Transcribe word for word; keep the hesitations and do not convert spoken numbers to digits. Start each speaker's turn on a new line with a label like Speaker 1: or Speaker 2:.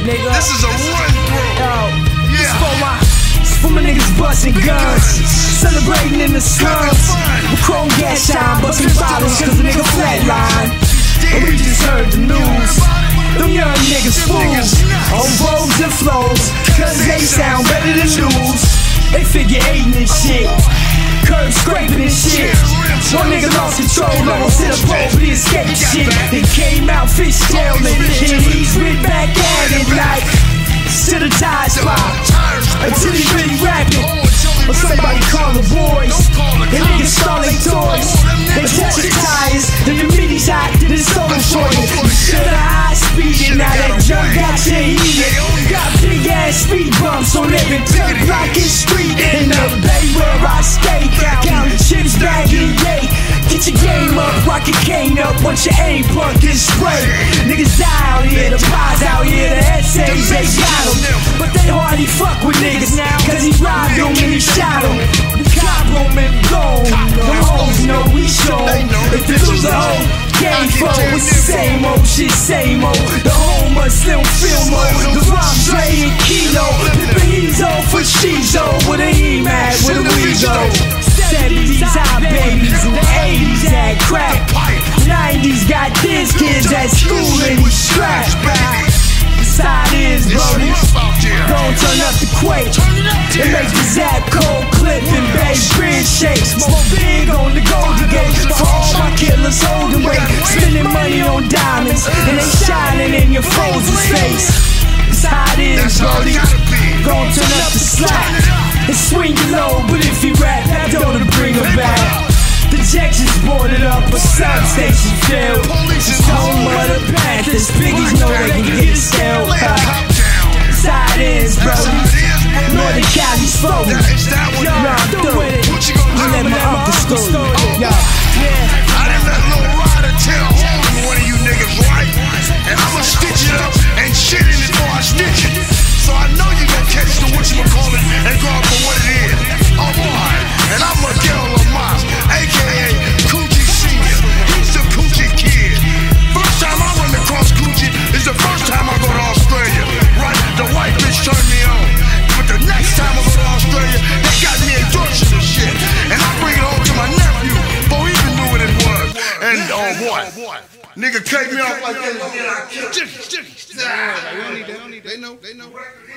Speaker 1: nigga.
Speaker 2: This is a run through.
Speaker 1: Yo,
Speaker 2: yeah.
Speaker 1: This for my, this for my niggas busting guns, celebrating in the slums. With chrome gas shine, busting bottles cause the nigga flatline. And we just heard the news. Them young niggas fools on roads and flows, cause they sound better than news. They figure eighting and shit, curb scraping and shit. One nigga lost control, almost hit a pole, but he escaped shit. They came out fishtailing, and he's right back at it like to the tire spot until he really rapping. Or somebody call the boys, and niggas start like toys. They touch the tires, then the minis hot, then it's over for you. You should have high speed, now that junk got you heated. Got big ass speed bumps on every dirt block and street. In the bay where I stay, counting chips, bagging yay. Get your game up, rock your cane up, once your aim plug and spray. Niggas die out here, the pies out here, the essays, they got them. But they hardly fuck with niggas now, cause he robbed them and he shot them. We cop them and blow them, them hoes know we show them. If you lose the whole game for it's the same old shit, same old. The home of slim film mode, the rock Dre and Kilo. Pippin' he's on for Shizo, with a E-Mag, with a Weezo. seventies hot babies, and the eighties had crack. nineties got this kids at school and we strapped. Side is, brody, gon' turn up the quake and make the zap cold clip and bass bridge shakes. More big on the Golden Gate for all my killers holding weight, spending money on diamonds and they shining in your frozen face. Side is, brody, gon' turn up the slack and swing you low, but if he rap, that don't bring her back. The Jackson's boarded up, a substation filled. It's home of the Panthers, piggies know they can get it still. Side ends, brody, Northern Cali's folded. Yo, I'm through it, I let my uncle stole it. Yo,
Speaker 2: I done let Lil Rydah tell one of you niggas right, and I'ma stitch it up and shit in it before I stitch it. So I know you gon' catch the whatchamacallit and go out for what it is. Oh boy, and I'm Miguel Lamar, aka Coochie Senior. He's the Coochie Kid. First time I run across Coochie is the first time I go to Australia. Right, the white bitch turned me on. But the next time I go to Australia, they got me endorsing the shit. And I bring it home to my nephew, before he even knew what it was. And oh boy, nigga cut me off like that. They know, they know.